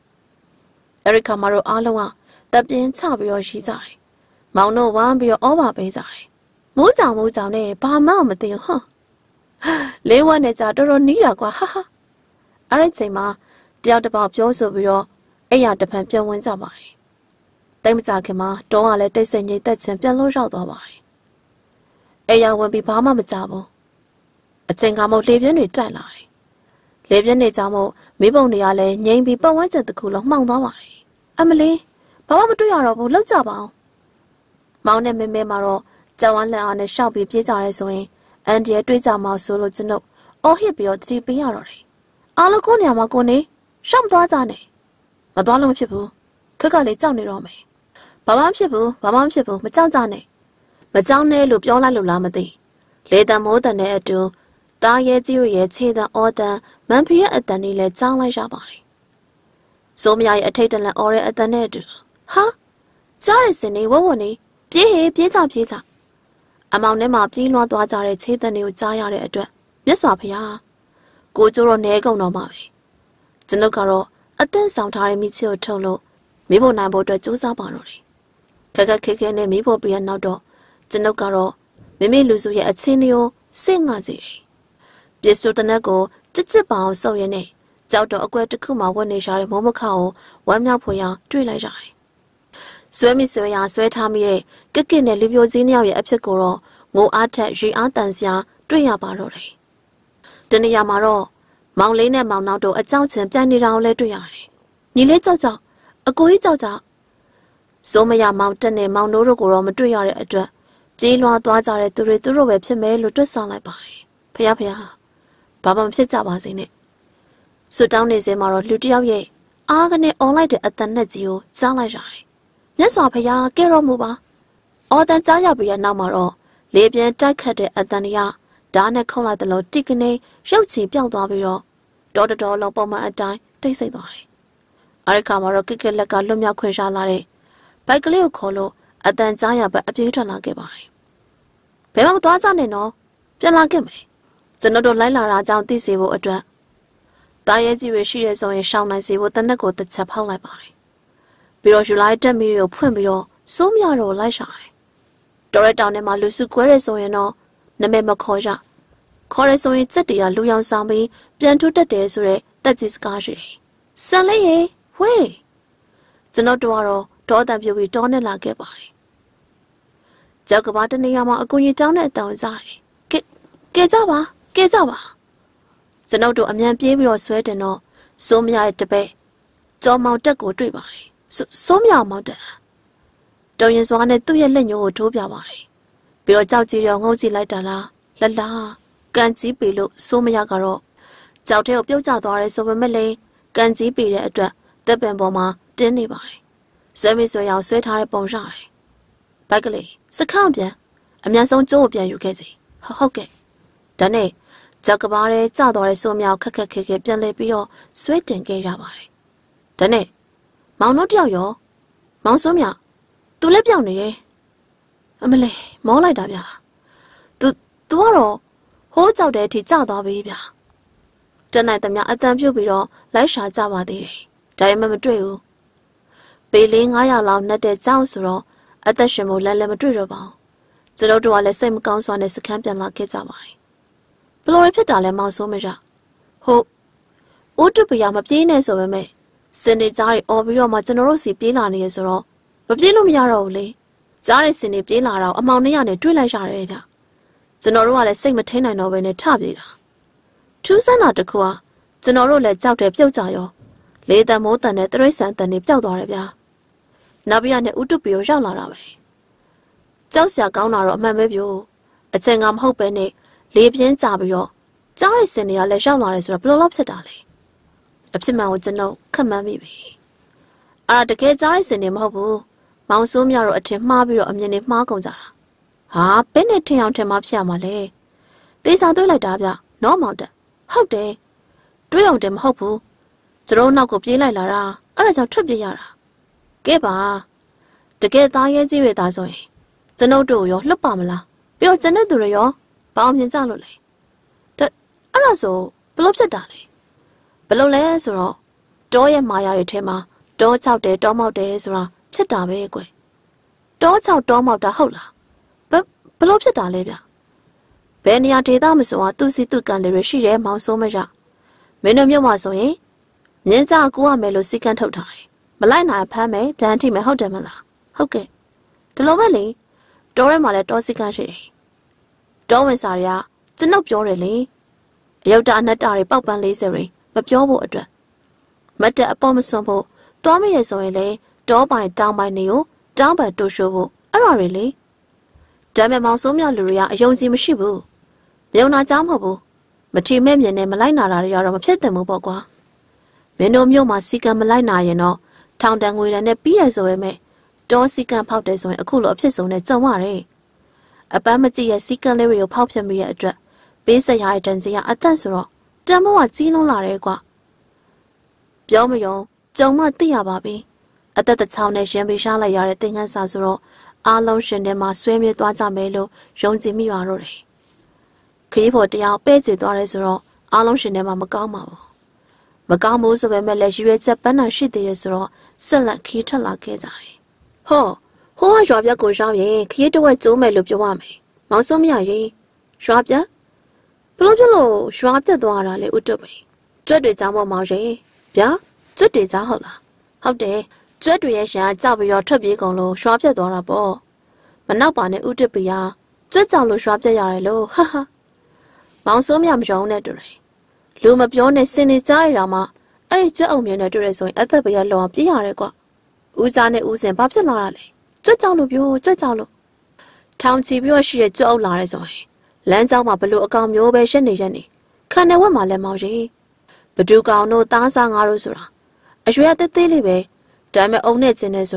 Erika Maro Alawa. The Bien Sabio she die. Mauno one be over be die. Moza, Ba Mamma, huh? Lay one is a door near qua, ha ha. I say, ma, dealt about Joseph, Aya the Pampion wins away. Demzakima, don't let they send you that simple loge out away. Aya will be Pama Mazabo. A Tengamo Libian is die lie. Libian is amo, Miboniale, name be Bowens at the cool of Mount Hawaii. Emily. Papa do your own look about Mount and Memaro, Zawan on a shall be Pizarre's way, and yet do our mouse solo to know, or he be or the Piarori. Alaconia Macone, Sham Dazane. Madonna Chipu, Kakali Zani Rome. Papa Chipu, Mazanzane. Mazane Lupiola Lulamadi. Later more than they do, Daya Ziria Teda order, Mampia at the Nile Zala Jabai. So me I attain an ore at the Nedu. Huh? Zarisini, Woni, Pizza. Among them up, Dino Dwazare, see the new Zayare address. Yes, Wapia. Go to Nego no Mavi. Zenocaro, a 10 soundtime Mitio Tolo, Mibo Nambo to Josa Barori. Kaka kicking and Mibo be an outdoor. Zenocaro, Mimi Luzu at Sinio, sing as ye. Yes, to the Nego, Titsipao, so ye nay. Zauto a to Kuma when they shall Momocao, Wamnapoya, 3 like I. Swemi Soya, Swetamie, Kikin and Libio Zinia Epsicoro, Mo Ata, G. Antansia, 3 barori. Deniyamaro, Mount Lane and Mount Nado, a Zoutin, Danny Round Letuai. Nile Zauza, a Goi Zauza. Somaya Mountain and Mount Norogoro, Madriare address. Jilwa Dwazare to Returo Webs and Mail to Salai by. Pia. Baba sits up was in it. So down is a Maro Ludia ye. Agane all like at the Nezio, Zalajai. Yes, Pia, Gero Muba. အော်တန်ကြားရပြီးနောက်မှာတော့လေပြန်တိုက်ခတ်တဲ့အတန်တွေကဓာတ်နဲ့ခုံလိုက်တယ်လို့တိကနေရုပ်ချီပြောင်းသွားပြီးတော့တော်လုံးပုံမှန်အတိုင်းတိတ်ဆိတ်သွားတယ်။အဲဒီခါမှာတော့ကိကလက်ကလွတ်မြောက်ခွင့်ရလာတဲ့ဘိုက်ကလေးကိုခေါ်လို့အတန်ကြားရပဲအပြေးထွက်လာခဲ့ပါတယ်။ဘယ်မှမသွားကြနဲ့နော်ပြန်လာခဲ့မယ်။ကျွန်တော်တို့လိုက်လာတာကြောင့်သိစေဖို့အတွက်တာရဲကြီးတွေရှိတဲ့ဆိုရင်ရှောင်းနိုင်စေဖို့တနက်ကိုတစ်ချက်ဖောက်လိုက်ပါတယ်။ပြီးတော့ယူလိုက်တက်မီကိုဖွင့်ပြီးတော့စိုးမြတော့လိုက်ရှာတယ်။တော်ရတောင်ထဲမှာလူစုကွဲရဲဆိုရင်တော့နမဲမခေါ်ရခေါ်ရဲဆိုရင်စက်တရလူရောင်ဆောင်ပြီးပြန်ထုတ်တတ်တယ်ဆိုတဲ့တက်ကြီးစကားရှိတယ်။ဆန်လေးရေဝေးကျွန်တော်တို့ကတော့တောတန်ပြူပြီးတောနဲ့လာခဲ့ပါတယ်။ကြောက်ကဘာတနေရာမှာအကူကြီးတောင်းတဲ့အတောင်စားတယ်။ကဲကြပါကျွန်တော်တို့အမြန်ပြေးပြီးတော့ဆွဲတင်တော့စိုးမြရဲ့တပည့်ကျော်မောင်တက်ကိုတွေ့ပါတယ်။စိုးမြမောင်တက်တုံရင်စွာနဲ့သူ့ရဲ့လက်ညှိုးကိုထိုးပြပါတယ်။ပြီးတော့ကြောက်ကြီးရောငုံကြည့်လိုက်တာလားလလားကန်ကြီးပေလို့စိုးမရကတော့ကြောက်တဲ့ကိုပြုတ်ကျသွားတယ်ဆိုပေမဲ့လည်းကန်ကြီးပေတဲ့အတွက်တပ်ပံပေါ်မှာတင်းနေပါတယ်။ဆွဲမိဆွဲအောင်ဆွဲထားတဲ့ပုံရတယ်။ဘက်ကလေးစခန့်ပြန်အမြန်ဆုံးကျိုးကိုပြန်ယူခဲ့စီ။ဟုတ်ကဲ့။ဒါနဲ့ကြောက်ကဘာရဲကျသွားတဲ့စိုးမြောက်ခက်ခဲပြန်လဲပြီးတော့ဆွဲတင်ခဲ့ရပါတယ်။ဒါနဲ့မောင်တို့တယောက်ရောမောင်စိုးမြောက်သူလည်းပြောင်းနေရဲ့အမလေးမောလိုက်တာဗျာ။ तू ကတော့ဟိုးကြောက်တဲ့အထိကျသွားပြီဗျာ။တနိုင်သမျှအတန်ပြုတ်ပြီးတော့လိုက်ရှာကြပါသေးတယ်။ဒါပေမဲ့မတွေ့ဘူး။ပေလေး900လောက်နဲ့တဲ့ကြောက်ဆိုတော့အသက်ရှင်ဖို့လည်းမတွေ့တော့ပါဘူး။ကျွန်တော်တို့ကလည်းစိတ်မကောင်းစွာနဲ့စခန်းပြန်လာခဲ့ကြပါတယ်။ဘလို့ရဖြစ်တာလဲမောင်ဆိုးမရ။ဟုတ်ဦးတူပရမပြေးနဲ့ဆိုပေမဲ့စင်နေကြားရီအော်ပြီးတော့မှကျွန်တော်တို့စီပြေးလာနေရဆိုတော့မပြေးလို့မရတော့ဘူးလေ။ကြားတဲ့စင်နေပြေးလာတော့အမောင်200နဲ့တွေ့လိုက်ရတယ်ဗျ။ကျွန်တော်တို့ကလည်းစိတ်မထိန်နိုင်တော့ဘဲနဲ့ထပြေးတာ။ထူးဆန်းတာတစ်ခုကကျွန်တော်တို့လည်းကြောက်တယ်ပြုတ်ကြရောလေတံမိုးတန်နဲ့တရိษံတန်နေပျောက်သွားတယ်ဗျာ။နောက်ပြရနဲ့ဥတုပီကိုရောက်လာတာပဲ။ကြောက်စရာကောင်းတာတော့အမှန်ပဲပြို့။အချိန်ကမဟုတ်ပဲနဲ့လေပြင်းကြပြီးတော့ကြားတဲ့စင်တွေကလည်းရောက်လာတယ်ဆိုတော့ဘလို့လောက်ဖြစ်တာလဲ။အဖြစ်မှန်ကိုကျွန်တော်ခက်မှန်းမိပြီ။အဲ့ဒါတကယ်ကြားတဲ့စင်တွေမဟုတ်ဘူး။မောင်ဆိုးမြတော့အထင်မှားပြီးတော့အမြင်တွေမှားကုန်ကြတာ။ဟာဘယ်နဲ့ထင်အောင်ထင်မှာဖြစ်ရမှာလဲ။တေးစာတွေးလိုက်တာဗျ။နော်မောင်တက်။ဟုတ်တယ်။တွေးအောင်တယ်မဟုတ်ဘူး။ကျွန်တော်နောက်ကိုပြေးလိုက်လာတာ။အဲ့ဒါကြောင့်ထွက်ပြေးရတာ။ကဲပါ။တကယ်သားရဲကြီးတွေသားဆိုရင်ကျွန်ုပ်တို့ရောလှုပ်ပါမလား။ပြီးတော့ကျွန်တဲ့သူတွေရောဘာအောင်မြင်ကြလို့လဲ။အဲ့ဒါဆိုဘလို့ဖြစ်တာလဲ။ဘလို့လဲဆိုတော့တောရဲ့မာယာရဲ့ထဲမှာတောချောက်တယ်တောမောက်တယ်ဆိုတာဖြစ်တာပဲကွယ်တောချောက်တောမောက်တာဟုတ်လားဘလို့ဖြစ်တာလဲဗျဘယ်နေရာဒေသမဆိုသူစီသူကန်လေးတွေရှိတယ်မောင်ဆိုးမရမင်းတို့မြို့မှာဆိုရင်မြင်းကြကူရမယ်လို့စီကန်းထုတ်ထားတယ်မလိုက်နိုင်ဖမ်းမယ်ဒဏ်ထိမယ်ဟုတ်တယ်မလားဟုတ်ကဲ့ဒီလိုပဲလေတောထဲမှာလည်းတောစီကန်းရှိတယ်တောဝင်စာတွေကကျွန်ုပ်ပြောတယ်လေအယုတ်တာအနက်တာတွေပေါက်ပန်း40တွေမပြောဖို့အတွက်မတ်တက်အပေါ်မစွန်ဖို့သွားမရဆိုရင်လေတောပိုင်တောင်ပိုင်တွေကိုတောင်းပန်တိုးရှိုးဖို့အဲ့ဒါတွေလေဒါပေမဲ့မောင်ဆိုးမြလူတွေကအယုံကြည်မရှိဘူးမြုံနာကြောင်းမဟုတ်ဘူးမထီမဲ့မြင်နဲ့မလိုက်နာတာတွေကတော့မဖြစ်သင့်ဘူးပေါ့ကွာမင်းတို့မြို့မှာစီကံမလိုက်နာရင်တော့ထောင်တန်းငွေတန်းနဲ့ပြီးရဆိုရဲမဲ့တောစီကံဖောက်တယ်ဆိုရင်အခုလိုအဖြစ်ဆုံးနဲ့ကြုံရတယ်အပန်းမကြည့်ရဲ့စီကံလေးတွေကိုဖောက်ပြမိရဲ့အတွက်ပေးဆက်ရတဲ့တန်စီကအသက်ဆိုတော့တန်မိုးကကြီးလုံးလာတယ်ကွာပြောမယုံကြုံမှသိရပါပြီအသက်တစ်ချောင်းနဲ့ရင်ပေးရှားလိုက်ရတဲ့သင်္ကန်းစာဆိုတော့အားလုံးရှင်ထဲမှာဆွဲမြဲသွားကြမယ်လို့ယုံကြည်မိပါတော့တယ်ခရီးဖို့တရားပဲ့ကျသွားတယ်ဆိုတော့အားလုံးရှင်ထဲမှာမကောင်းပါဘူးမကောင်းဘူးဆိုပေမဲ့လည်းရွေးချက်ပန်းနိုင်ရှိသေးတယ်ဆိုတော့ဆက်လက်ခီးထွက်လာခဲ့ကြတယ်ဟိုးရွာပြက်ကိုရောက်ရင်ခရီးတစ်ဝက်ကျိုးမယ်လို့ပြောရမယ်မောင်စုံမရရင်ရွာပြက်ဘလို့ရွာပြက်သွားတာလေဥတုပ်ပဲကျွတ်တွေကြောင်းပေါ်မောင်ရင်ဗျာကျွတ်တွေကြောင်းဟုတ်လားဟုတ်တယ်ကျွတ်တွေရဲ့ရှာကြောက်ပြီးတော့ထွက်ပြေးကုန်လို့ရွာပြက်သွားတာပေါ့မနောက်ပါနဲ့ဥတုပ်ပီယာကျွတ်ကြောင်လို့ရွာပြက်ရတယ်လို့ဟာမောင်စိုးမြမယုံနဲ့တူတယ်လူမပြောနဲ့စင်နေကြရတာမှအဲ့ဒီကျွတ်အုံမြင်နဲ့တူတယ်ဆိုရင်အသက်ပီယာလောအောင်ပြေးရတယ်ကွဦးစားနဲ့ဦးစင်ဘာဖြစ်လာတာလဲကျွတ်ကြောင်လို့ပြောကျွတ်ကြောင်လို့ထောင်ချီပြီးတော့ရှိတဲ့ကျွတ်အုပ်လာတယ်ဆိုရင်လမ်းကြောင်းမှာဘလို့အကောင်မျိုးပဲရက်နေခံနေဝက်မှာလည်းမောင်ရီဘဒူကောင်တို့သားစားငါတို့ဆိုတာအရွယ်သေးသေးလေးပဲဒါပေမဲ့အုံနဲ့ကျင်နေဆိုတော့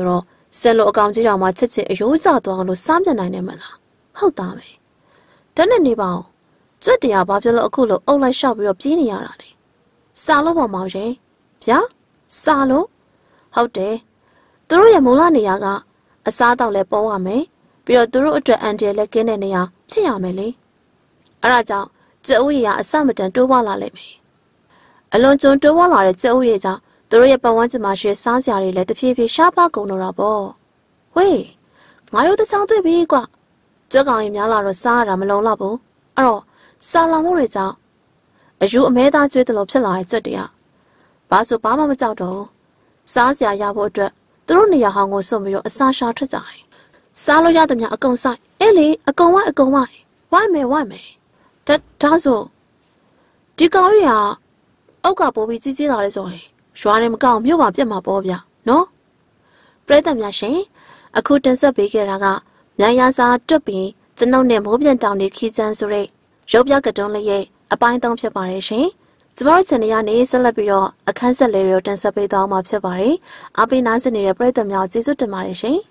ဆယ်လိုအကောင်ကြီးတော်မှာချက်ချင်းအယိုးကျသွားအောင်လို့စားပြနိုင်နေမလားဟုတ်သားပဲတန်းနဲ့နေပါအောင်ကျွတ်တရားဘာဖြစ်လို့အခုလို့အုပ်လိုက်လျှောက်ပြီးတော့ပြေးနေရတာလဲစားလို့ပေါ့မောင်ရဲ့ဗျာစားလို့ဟုတ်တယ်သူတို့ရဲ့မုံလာနေရာကအစားတောက်လဲပေါ်ရမယ်ပြီးတော့သူတို့အတွက်အန်တီလဲကင်းတဲ့နေရာဖြစ်ရမယ်လေအဲ့ဒါကြောင့်ကျအုပ်ရအစမတန်တိုးပွားလာလိမ့်မယ်အလွန်ကျွန်းတိုးပွားလာတဲ့ကျအုပ်ရကြောင့်သူတို့ရဲ့ပတ်ဝန်းကျင်မှာရှိစားစရာတွေလည်းတဖြည်းဖြည်းရှားပါကုန်တော့တာပေါ့ဝေးငါတို့တချောင်းတွေ့ပြီကွာကြွကောင်ရင်များလာတော့စားရတာမလုံလောက်ဘူးအဲ့တော့စာလောင်မှုတွေကြောင့်အယူအမဲသားကျွေးတယ်လို့ဖြစ်လာတဲ့ကြွက်တွေကဘာဆိုဘာမှမကြောက်တော့စားစရာရဖို့အတွက်သူတို့နေရာဟောင်းကိုစွန့်ပြီးတော့အစာရှာထွက်ကြတယ်စားလို့ရသမျှအကုန်ဆိုင်အဲ့လေအကုန်ဝိုင်းဝိုင်းမယ်ဒါဆိုဒီကောင်ကြီးအောက်ကပိုးပြီးကြီးလာလဲဆိုရင်ရွာနဲ့မကောက်မြို့မှာပြတ်မှာပေါ့ဗျာနော်ပရိသတ်များရှင်အခုတင်ဆက်ပေးခဲ့တာကမြန်ရစာတွတ်ပြီးကျွန်ုပ်နဲ့မိုးပြန်တောင်နေခီးချမ်းဆိုတဲ့ရုပ်ပြကတုံးလေးရဲ့အပိုင်း3ဖြစ်ပါတယ်ရှင်ကျမတို့ channel ကနေဆက်လက်ပြီးတော့အခန်းဆက်လေးတွေကိုတင်ဆက်ပေးသွားမှာဖြစ်ပါတယ်အားပေးနားဆင်နေတဲ့ပရိသတ်များကျေးဇူးတင်ပါတယ်ရှင်